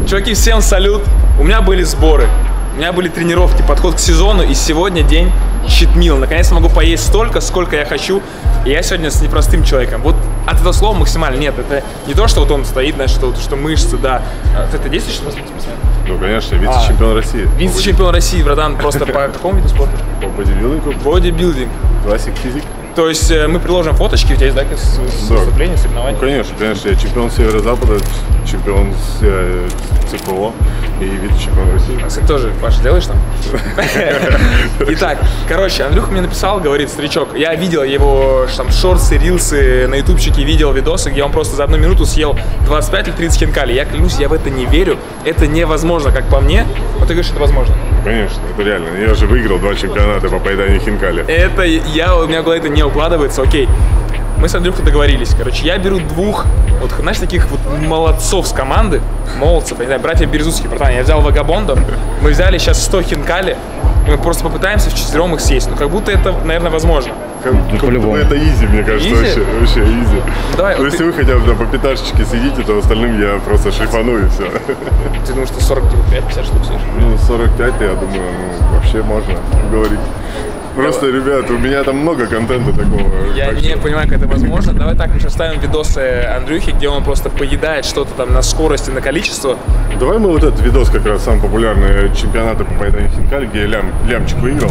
Чуваки, всем салют. У меня были сборы, у меня были тренировки, подход к сезону, и сегодня день читмил. Наконец-то могу поесть столько, сколько я хочу. И я сегодня с непростым человеком. Вот от этого слова максимально нет. Это не то, что вот он стоит, знаешь, что мышцы, да. Это действует, что спортсмен? Ну, конечно, вице-чемпион России. Вице-чемпион России, братан, просто по какому виду спорта? По бодибилдингу. Бодибилдинг. Классик физик. То есть мы приложим фоточки, у тебя есть, да, выступления, соревнования? Ну, конечно, я чемпион Северо-Запада, чемпион ЦФО и вице-чемпион России. А ты тоже, Паша, делаешь там? Итак, короче, Андрюха мне написал, говорит, старичок, я видел его там шорты, рилсы на ютубчике, видел видосы, где он просто за 1 минуту съел 25 или 30 хинкали. Я клянусь, я в это не верю, это невозможно, как по мне. Вот ты говоришь, это возможно. Конечно, это реально. Я же выиграл 2 чемпионата по поеданию хинкали. Это у меня в голове это не укладывается, окей. Мы с Андрюхой договорились, короче, я беру 2, вот, знаешь, таких вот молодцов с команды, молодцев, я не знаю, братья Березутские, братан, я взял Вагабондо, мы взяли сейчас 100 хинкали, и мы просто попытаемся вчетвером их съесть, ну как будто это, наверное, возможно. Как будто это изи, мне кажется, вообще изи. Давай, но если вы хотя бы по пяташечке сидите, то остальным я просто шлифану и все. Ты думаешь, что 45-50 штук съешь? Ну, 45, я думаю, вообще можно говорить. Просто, ребят, у меня там много контента такого. Я не понимаю, как это возможно. Давай так, мы сейчас ставим видосы Андрюхи, где он просто поедает что-то там на скорость и на количество. Давай мы вот этот видос, как раз самый популярный, чемпионаты по поеданию хинкали, где я лямчик выиграл.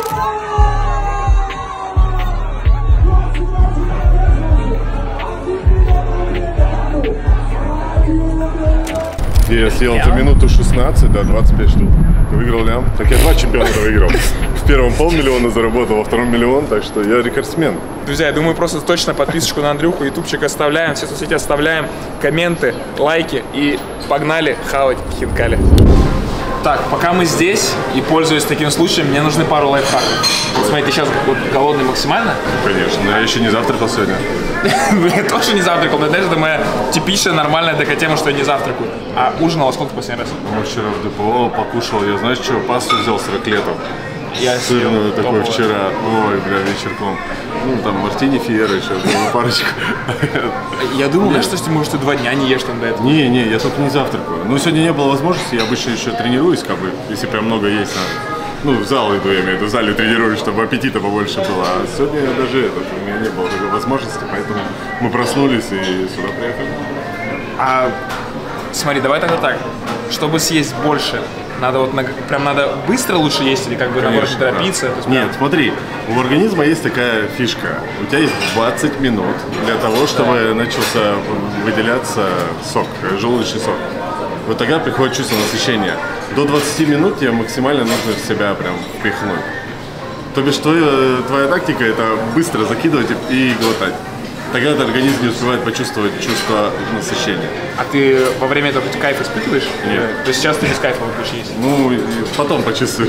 Где я съел за минуту 16, да, 25 штук. Выиграл лям. Так я 2 чемпионата выиграл. В первом 500 000 заработал, во втором 1 000 000, так что я рекордсмен. Друзья, я думаю, просто точно подписочку на Андрюху, ютубчик оставляем, все соцсети оставляем, комменты, лайки и погнали хавать хинкали. Так, пока мы здесь и пользуясь таким случаем, мне нужны пару лайфхаков. Вот смотри, ты сейчас вот голодный максимально? Конечно, но я еще не завтракал сегодня. Я тоже не завтракал, но знаешь, это моя типичная нормальная такая тема, что я не завтракаю. А ужинал сколько в последний раз? Ну, вчера в ДПО покушал, я знаешь что, пасту взял с раклетом. Я сырную такой вчера, ой, бля, вечерком. Ну, там, мартини Фиера еще, парочку. Я думал, знаешь, что ты, может, ты 2 дня не ешь там до этого? Не, я только не завтракаю. Ну, сегодня не было возможности, я обычно еще тренируюсь, как бы, если прям много есть надо. Ну, в зал иду, я имею в виду, в зале тренируюсь, чтобы аппетита побольше было. А сегодня даже у меня не было такой возможности, поэтому мы проснулись и сюда приехали. А смотри, давай тогда так, чтобы съесть больше, надо вот прям надо быстро лучше есть или как бы наоборот не торопиться? Да. Нет, смотри, у организма есть такая фишка. У тебя есть 20 минут для того, чтобы начался выделяться сок, желудочный сок. Вот тогда приходит чувство насыщения. До 20 минут тебе максимально нужно в себя прям впихнуть. То бишь твоя тактика это быстро закидывать и глотать. Тогда этот организм не успевает почувствовать чувство насыщения. А ты во время этого кайф испытываешь? Нет. То есть сейчас ты без кайфа будешь есть? Ну, потом почувствуешь.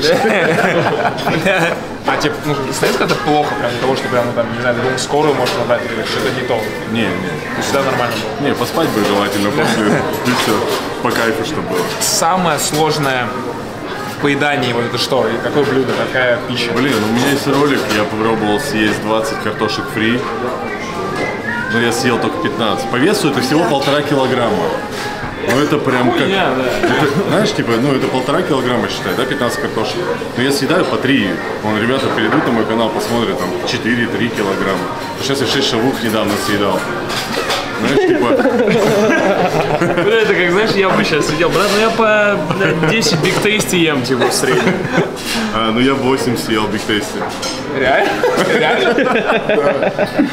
А тебе, становится как-то плохо прям для того, что прям, там, не знаю, думаю, скорую можешь набрать или что-то не то? Не. То есть всегда нормально было? Не, поспать бы желательно после, и все, по кайфу, чтобы было. Самое сложное в поедании, вот это что? И какое блюдо, какая пища? Блин, у меня есть ролик, я попробовал съесть 20 картошек фри. Но я съел только 15. По весу это всего 1,5 килограмма. Ну это прям как... Это, знаешь, типа, ну это 1,5 килограмма, считай, да, 15 картошек. Но я съедаю по 3. Вон, ребята перейдут на мой канал, посмотрят, там, 4-3 килограмма. Сейчас я 6 шавух недавно съедал. Знаешь, типа... Бля, это как, знаешь, я бы сейчас сидел, брат, ну я по 10 Big Tasty ем, типа, в среднем. Ну я 8 съел Big Tasty. Реально? Реально?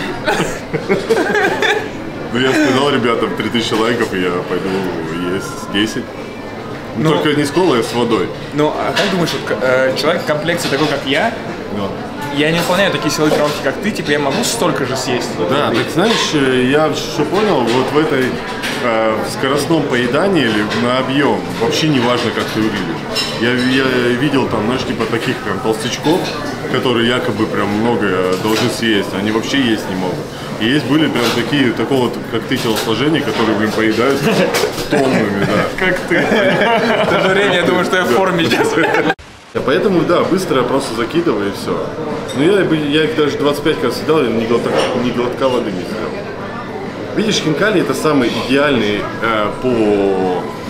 Ну я сказал ребятам 3000 лайков, и я пойду есть 10. Ну, только не с колой, а с водой. Ну, а как думаешь, вот, человек в комплекции такой, как я, я не выполняю такие силовые тренировки, как ты, типа я могу столько же съесть? Да, так знаешь, я что понял, вот в этой скоростном поедании или на объем, вообще не важно, как ты выглядишь. Я видел там, знаешь, типа таких прям толстячков, которые якобы прям много должны съесть, они вообще есть не могут. И есть были прям такие, такого вот, как ты, телосложения, которые, блин, поедают тоннами, да. Как ты. В то же время я думаю, что я в форме сейчас. Поэтому, да, быстро просто закидываю и все. Но я их даже 25 раз съедал, и ни глотка воды не съел. Видишь, хинкали это самый идеальный по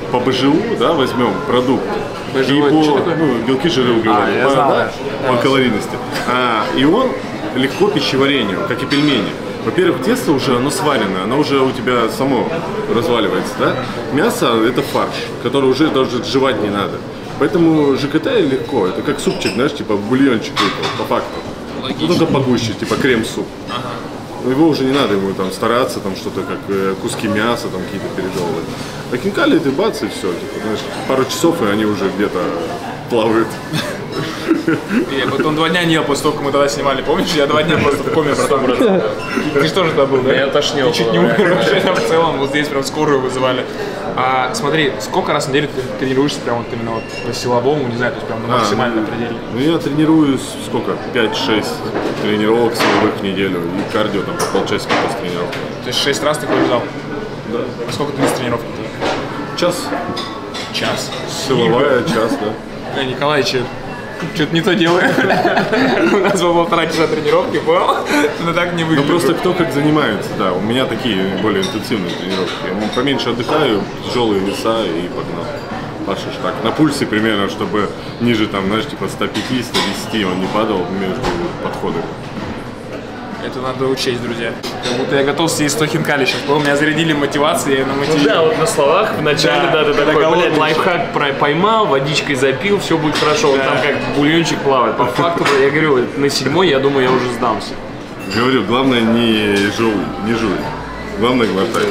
по БЖУ, да, возьмем продукт. БЖУ, и это что по, такое? ну, белки, жиры, углеводы, я по, знал, да, да. по калорийности. И он легко пищеварению, как и пельмени. Во-первых, тесто уже, оно сварено, оно уже у тебя само разваливается, да? Мясо – это фарш, который уже даже жевать не надо. Поэтому ЖКТ легко, это как супчик, знаешь, типа бульончик, по факту. Ну, только погуще, типа крем-суп. Но его уже не надо ему там стараться, там что-то как куски мяса там какие-то передавать. А хинкали ты бац и все, типа, знаешь, пару часов и они уже где-то плавают. Я потом 2 дня не ел после того, как мы тогда снимали, помнишь? Я 2 дня просто в коме потом. Ты же тоже тогда был, да? Я тошнил. Ты чуть не умер вообще в целом, вот здесь прям скорую вызывали. Смотри, сколько раз в неделю ты тренируешься прям вот именно вот по силовому, не знаю, то есть прям на максимальном пределе? Ну я тренируюсь сколько? 5-6 тренировок силовых в неделю и кардио там по полчасика после тренировки. То есть 6 раз ты ходишь в зал? Да. А сколько длится тренировка? Час. Час. Силовая, час, да. Николай, что-то не то делаю. У нас было 1,5 часа тренировки, понял? Но так не выглядит. Ну просто кто как занимается, да. У меня такие более интенсивные тренировки. Я поменьше отдыхаю, тяжелые веса и погнал. Пашешь так. На пульсе примерно, чтобы ниже там, знаешь, типа 105-110 он не падал между подходами. Это надо учесть, друзья. Как будто я готов съесть 100 хинкали сейчас. У меня зарядили мотивацией, я на мотиве. Да, вот на словах в начале, да, ты такой, блядь, лайфхак поймал, водичкой запил, все будет хорошо. Вот там как бульончик плавает. По факту, я говорю, на 7-й, я думаю, я уже сдамся. Говорю, главное не жуй. Главное глотай.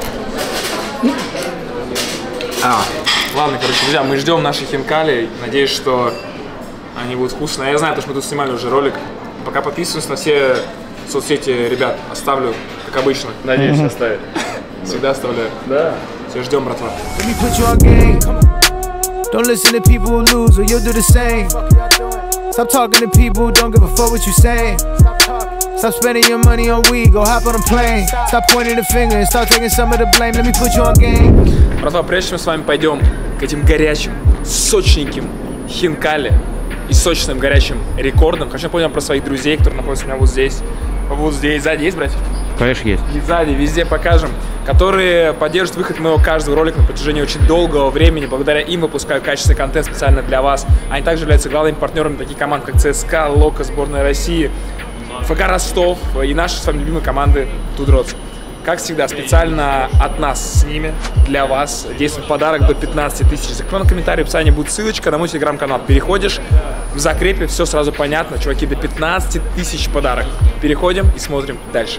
Ладно, короче, друзья, мы ждем наши хинкали. Надеюсь, что они будут вкусные. Я знаю, что мы тут снимали уже ролик. Пока подписываюсь на все соцсети, ребят, оставлю, как обычно. Надеюсь, оставит. Всегда оставляю. Да. Все ждем, братва. Let me put you on game. Don't listen to people who lose or you'll do the same. Stop talking to people who don't give a fuck what you saying. Stop spending your money on weed, go hop on a plane. Stop pointing the finger and start taking some of the blame. Let me put you on game. Братва, прежде чем мы с вами пойдем к этим горячим, сочненьким хинкали и сочным горячим рекордам, хочу напомнить про своих друзей, которые находятся у меня вот здесь, сзади есть, братья? Конечно, есть. И сзади, везде покажем, которые поддерживают выход моего каждого ролика на протяжении очень долгого времени. Благодаря им выпускаю качественный контент специально для вас. Они также являются главными партнерами таких команд, как ЦСКА, Локо, сборная России, ФК Ростов и наши с вами любимые команды Тудроц. Как всегда, специально от нас с ними, для вас, действует подарок до 15 тысяч. Закрепленный комментарий, в описании будет ссылочка на мой телеграм-канал. Переходишь, в закрепе все сразу понятно. Чуваки, до 15 тысяч подарок. Переходим и смотрим дальше.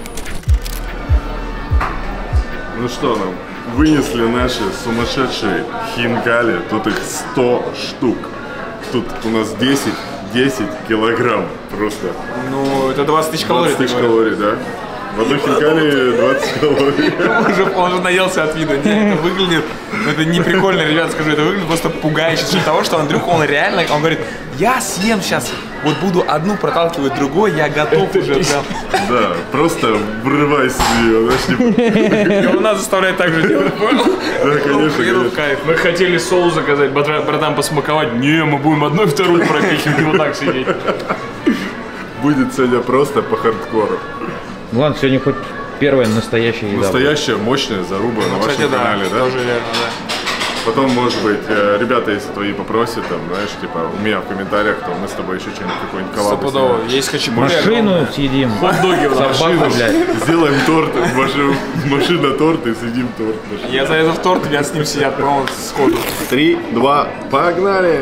Ну что нам, вынесли наши сумасшедшие хинкали, тут их 100 штук. Тут у нас 10 килограмм просто. Ну, это 20 тысяч калорий. 20 тысяч калорий, да? В одной хинкали 20 калорий. Он уже наелся от вида. Не, это выглядит, это не прикольно, ребят, скажу, это выглядит просто пугающе. Из-за того, что Андрюха, он реально, он говорит, я съем сейчас, вот буду одну проталкивать другой, я готов уже прям. Да, просто врывайся в нее, знаешь, типа. Его надо заставлять так же делать, понял? Да, конечно, Еду в конечно. кайф. Мы хотели соус заказать, братан, посмаковать. Не, мы будем одну и вторую пропихивать и вот так сидеть. Будет сегодня просто по хардкору. Ладно, сегодня хоть первая настоящая еда. Настоящая мощная заруба на вашем Кстати, да, канале, да? тоже верно, да. Потом, может быть, ребята, если твои попросят, там, знаешь, типа, у меня в комментариях, то мы с тобой еще что-нибудь, какой-нибудь коллаб Стопудово. Есть хачапури. Машину съедим. Хот-доги у нас. Собаку, блядь. Сделаем торт, машина торт и съедим торт. Я залезу в торт, ребят с ним сидят, по-моему, сходу. 3, 2, погнали!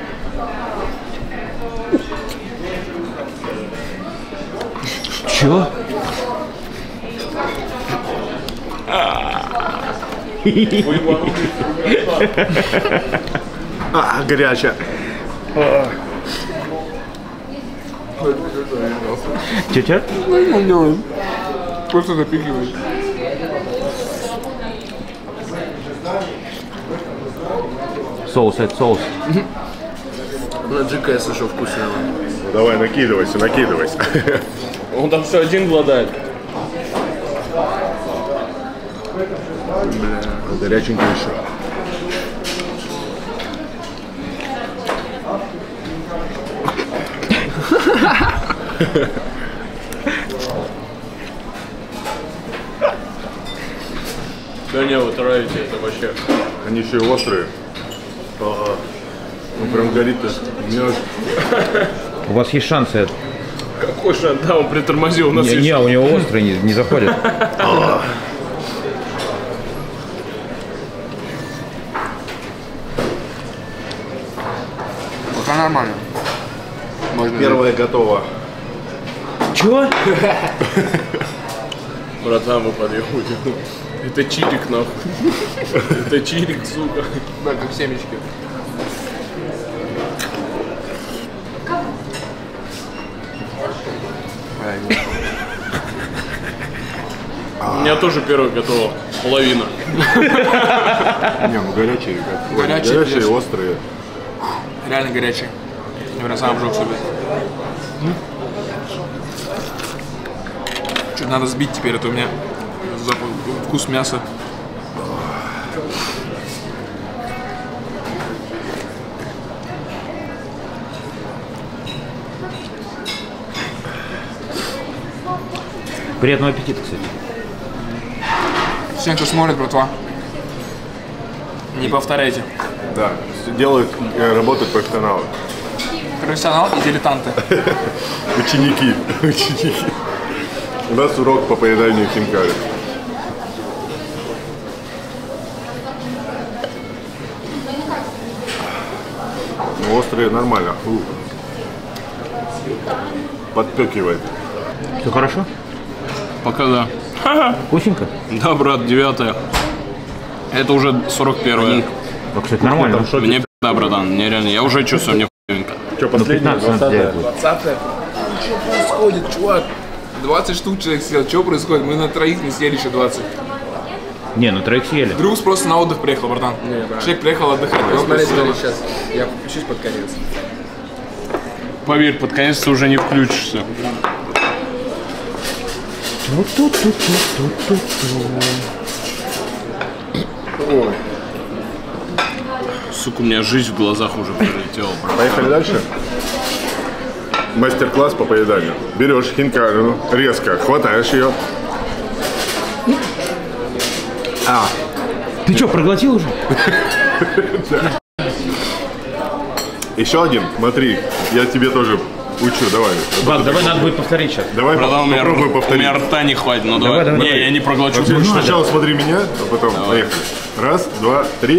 Чё? Горячая. Чё? Просто запихиваешь. Соус, это соус. На GKS еще вкусного. Давай, накидывайся. Он там все один гладает. Горяченько еще. Да не, вы травите это вообще. Они еще и острые. Ага. Ну прям горит-то. У вас есть шансы. Какой шанс? Да, он притормозил. У нас есть... Не, у него острые не заходят. Пока нормально. Можно Первое готово. Чего? Братан, мы подъехали. Это чирик, нахуй. Это чирик, сука. Да, как семечки. У меня тоже первое готово. Половина. Не, ну горячие, ребят. Горячие, Горячие, конечно. острые. Реально горячий. Я прям сам обжег себе. Чуть надо сбить теперь, а то у меня вкус мяса. Приятного аппетита, кстати. Всем, кто смотрит, братва, не повторяйте. Да, делают, работают профессионалы. Профессионал и дилетанты. Ученики. Ученики. У нас урок по поеданию хинкали. Ну, острые нормально. Подпекивает. Все хорошо? Пока да. Вкусненько? Да, брат, 9-е. Это уже 41-е. Ну, кстати, нормально. Мне да, братан, мне реально, я уже чувствую, мне хуевенько. Что, последний? 15 делает. 20-е. Что происходит, чувак? 20 штук человек съел. Что происходит? Мы на троих не съели еще 20. Не, ну троих съели. Друг просто на отдых приехал, братан. Человек приехал отдыхать. Смотри, сейчас. Я чуть под конец. Поверь, под конец ты уже не включишься. Сука, у меня жизнь в глазах уже прилетела, брат. Поехали дальше. Мастер-класс по поеданию. Берешь хинкалину, резко хватаешь ее. Ты что, проглотил уже? Еще один, смотри, я тебе тоже учу, давай. Ладно, давай надо будет повторить сейчас. Давай Братан, у попробуй меня повторить. рта не хватит, ну давай. Давай. Не, я не проглочу. Ну, сначала смотри меня, а потом поехали. Раз, два, три.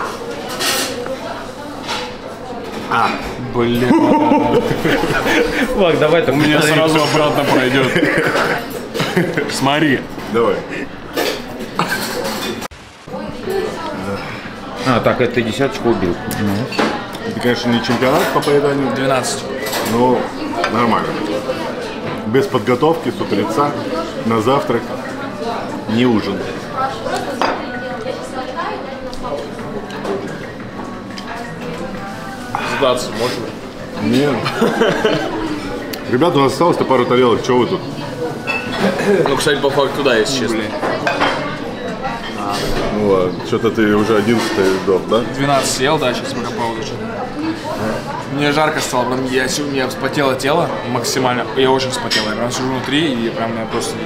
Бля, Лак, давай так. у меня сразу обратно пройдет. Смотри. Давай. А, так, это ты десяточку убил. Это, конечно, не чемпионат по поеданию, 12. но нормально. Без подготовки, с утреца, на завтрак, не ужин. Сдаться можно? Нет. Ребята, у нас осталось-то пару тарелок, что вы тут? Ну, кстати, по факту, да, если честно. Ну ладно, что-то ты уже 11-й дом, да? 12 съел, да, сейчас пока пауза что-то. Мне жарко стало, прям у меня вспотело тело максимально. Я очень вспотел, я прям сижу внутри и прям меня просто...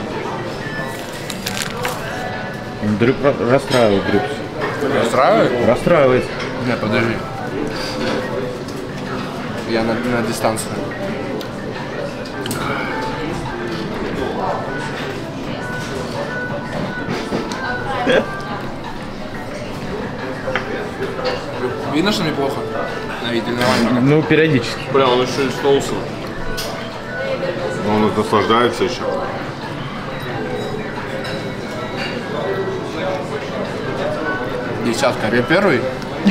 Дрюк расстраивает, Дрюк. Устраивает? Расстраивает. Нет, подожди. Я на дистанцию. Видно, что мне плохо? На вид или нормально? Ну, периодически. Бля, он еще и с соусом. Но он наслаждается еще. Десятка. Я первый?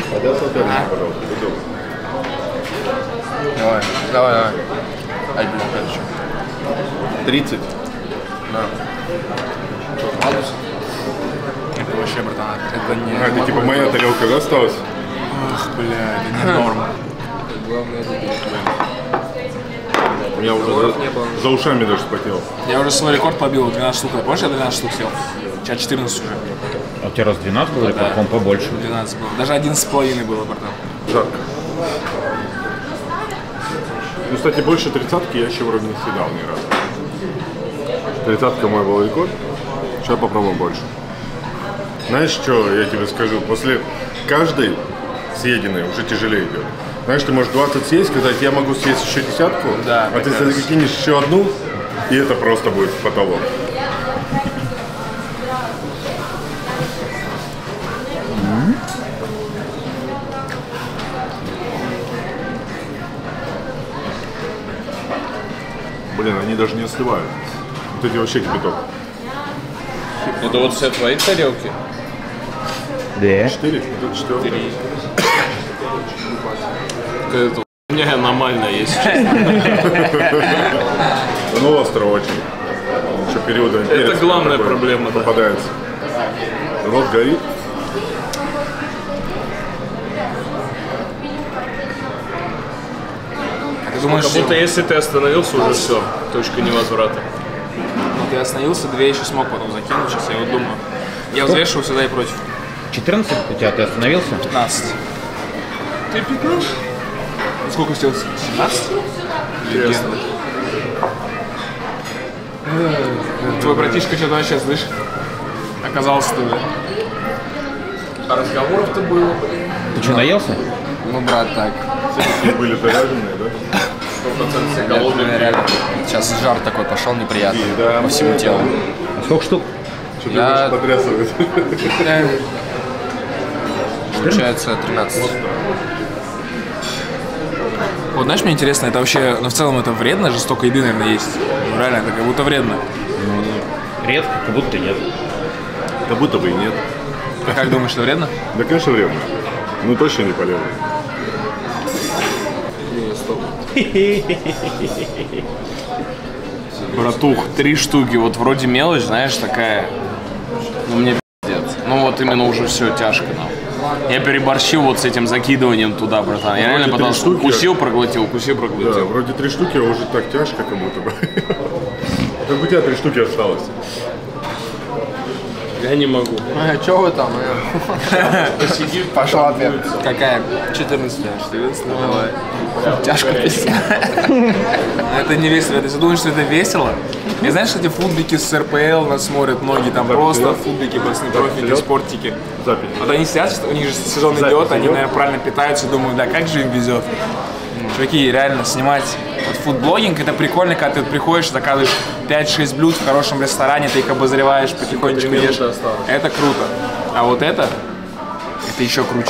Давай. Ай, блин, опять еще. 30. Градус? Это вообще, братан, это не... Это типа моя тарелка, да, осталась? Ах, бля, это не норм. Главное, У меня уже за ушами даже спотел. Я уже свой рекорд побил, 12 штук. Помнишь, я 12 штук съел? Сейчас 14 уже. А у тебя раз 12 было, Да. по-моему, побольше. 12 было. Даже 11,5 было, братан. Жарко. Ну, кстати, больше 30-ки я еще вроде не съедал ни разу. 30-ка мой был рекорд. Сейчас попробуем больше. Знаешь, что я тебе скажу? После каждый съеденный уже тяжелее идет. Знаешь, ты можешь 20 съесть, сказать, я могу съесть еще десятку, Да, а ты закинешь еще одну, и это просто будет потолок. Блин, они даже не остывают. Вот эти вообще кипяток. Это вот все твои тарелки? Да. 4? Это 4. Это у меня аномально, если честно. Ну, остро очень. Еще периодами Это перец главная такой проблема, да. попадается. Рот горит. Ты думаешь, Как будто если ты остановился, уже все, точка невозврата. ты остановился, 2 еще смог потом закинуть, сейчас я вот думаю. Я взвешиваю сюда и против. 14 у тебя, ты остановился? 15. Ты 15? Сколько сделал? 17? Интересно. Твой братишка что-то вообще, слышь? Оказался тут. А разговоров-то было, блин. Ты что, наелся? Ну, брат, так. Все были жареные, да? 100% голодный. Реально. Сейчас жар такой пошел неприятный Да, по всему телу. А сколько штук? Что-то Я- его потрясывает. Получается 13. Вот знаешь, мне интересно, это вообще, ну в целом это вредно же, столько еды, наверное, есть. Ну, реально, это как будто вредно. Редко, как будто нет. Как будто бы и нет. А как думаешь, это вредно? Да, конечно, вредно. Ну, точно не полезно. Братух, 3 штуки, вот вроде мелочь, знаешь, такая, ну мне пиздец. Ну вот именно уже все тяжко нам. Я переборщил вот с этим закидыванием туда, братан. Я реально 3 пытался, штуки. укусил, проглотил, укусил, Да, проглотил. вроде 3 штуки, а уже так тяжко, как будто бы. Как у тебя 3 штуки осталось. Я не могу. Че вы там? Пошел ответ. Какая? 14. 14, ну давай. Тяжко пиздец. Это не весело. Ты думаешь, что это весело? И знаешь, эти футбики с РПЛ нас смотрят многие, там просто футбики, просто профики, спортики. Запись. Вот они сидят, у них же сезон идет, они, наверное, правильно питаются, думают, да, как же им везет. Чуваки, реально, снимать вот фудблогинг, это прикольно, когда ты приходишь, заказываешь 5-6 блюд в хорошем ресторане, ты их обозреваешь, потихонечку ешь. Это круто. А вот это еще круче.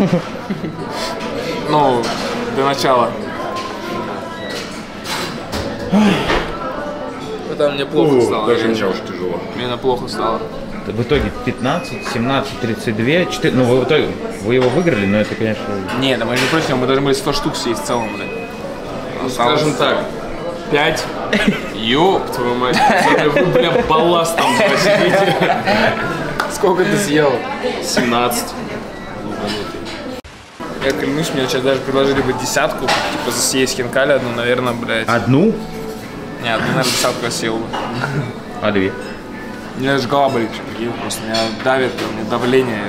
Ну, до начала. Это мне плохо стало. Даже мне уже тяжело. Мне плохо стало. В итоге 15, 17, 32, 4. Ну, в итоге вы его выиграли, но это, конечно... Не, да мы же против, мы должны были 100 штук съесть в целом, блядь. Скажем так, 5. Ёб твою мать, вы, бля, балластом посидите. Сколько ты съел? 17. Я клянусь, мне сейчас даже предложили бы 10, типа съесть хинкали одну, наверное, блядь. Одну, Не, одну, наверное, 10 я съел бы. а 2. У меня даже голова болит, прикинь, просто меня давит, у меня давление.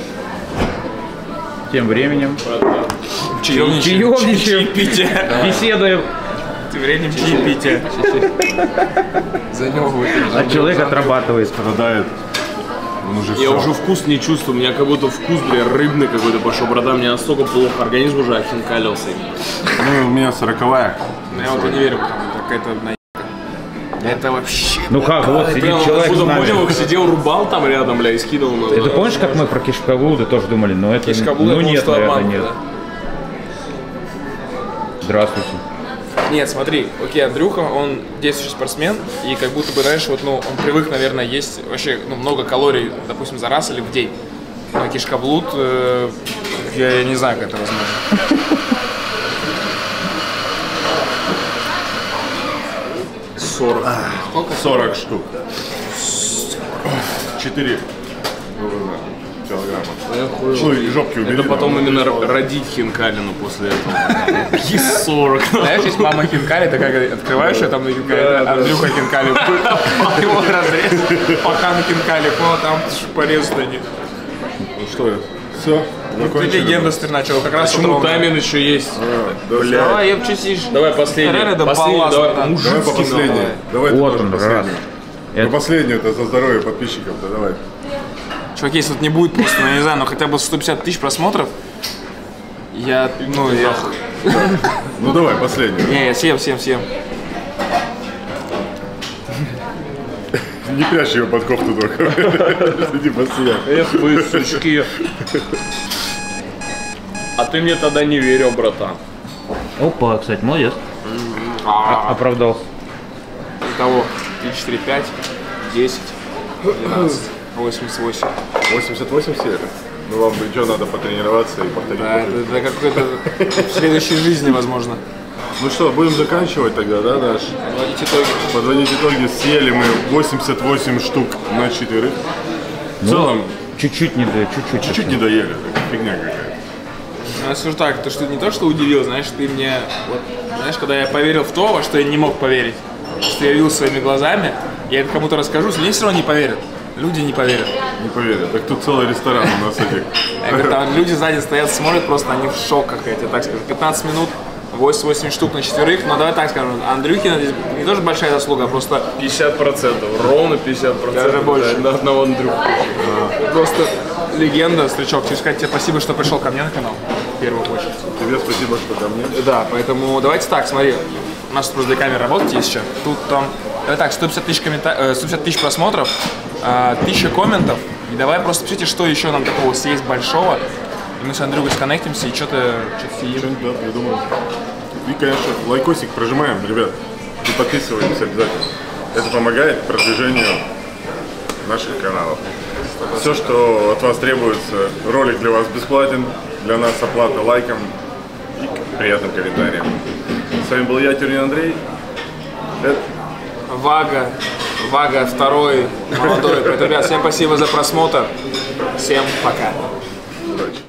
Тем временем Чаевничаем. Чаевничаем. Чаепитие. беседуем, Тем временем чаепитие. За него выпили. а человек отрабатывает. Страдает. Он уже Я все. уже вкус не чувствую, у меня как будто вкус, бля, рыбный какой-то пошел, братан, мне настолько плохо, организм уже охинкалился. Ну, у меня 40-я. Я вот и не верю, потому что какая-то наебка. Это вообще... Ну как, вот сидит Прям человек с откуда нами. понял, сидел, рубал там рядом, бля, и скидывал на... Ты помнишь, как мы про кишкоблуды тоже думали? Ну это, Кишкоблуд, ну я нет, думал, что наверное, обманка, нет. да. Здравствуйте. Нет, смотри, окей, Андрюха, он действующий спортсмен, и как будто бы, знаешь, вот, ну, он привык, наверное, есть вообще, ну, много калорий, допустим, за раз или в день. Но кишкоблуд, я не знаю, как это возможно. 40 штук. 4 килограмма. Ну и жопки убери. Это потом да, именно вот. родить хинкалину после этого. И 40. Знаешь, есть мама хинкали, ты как открываешь ее там на хинкали, Андрюха хинкали, его разрез, пока на хинкали, там порез на них. Ну что, все? Ты легенда начал, как раз Почему вот ровно. таймин еще есть? Бля. Давай, я чистишь. Давай последний. Реально, да, Последний, балласт, давай, да. Давай по мужицкий. последней. Давай ты Вот тоже он, раз. последний. Ну Это- последний это за здоровье подписчиков, да давай. Чуваки, если тут не будет просто, ну, не знаю, но хотя бы 150 тысяч просмотров, я. Ну давай, последний. Не, я съем. Не прячь его под кофту только. Типа съем. Эх вы, сучки. А ты мне тогда не верил, братан. Опа, кстати, молодец. Оправдался. Итого 3, 4, 5, 10, 12, 88. 88 серий. Ну вам бы что, надо потренироваться и повторить. Да, это какой-то в следующей жизни, возможно. Ну что, будем заканчивать тогда, да, Даш? Подводить итоги. Подводить итоги. Съели мы 88 штук на 4. В целом, Чуть-чуть чуть-чуть не доели. Фигня какая-то. Ну, я скажу так, ты не то, что удивил, знаешь, ты мне, вот, знаешь, когда я поверил в то, во что я не мог поверить, что я видел своими глазами, я это кому-то расскажу, мне все равно не поверят. Люди не поверят. Не поверят. Так тут целый ресторан у нас этих. Я говорю, там люди сзади стоят, смотрят, просто они в шоках, я тебе так скажу. 15 минут, 88 штук на 4, но давай так скажем, Андрюхина здесь не тоже большая заслуга, а просто 50%, ровно 50%. Даже больше. На одного Андрюху. просто легенда, Стричок. Хочу сказать тебе спасибо, что пришел ко мне на канал, в первую очередь. Тебе спасибо, что ко мне. Да, поэтому давайте так, смотри, у нас просто для камеры работать есть еще. Тут там, давай так, 150 тысяч просмотров, 1000 комментов. И давай просто пишите, что еще нам такого съесть большого. И мы с Андрюхой сконнектимся и что-то съедим. Что-нибудь, да, придумаем. И, конечно, лайкосик прожимаем, ребят. И подписываемся обязательно. Это помогает продвижению наших каналов. Все, что от вас требуется, ролик для вас бесплатен, для нас оплата лайком и приятным комментарием. С вами был я, Тюрин Андрей. Вага второй, молодой. Поэтому, ребят, всем спасибо за просмотр. Всем пока. Удачи.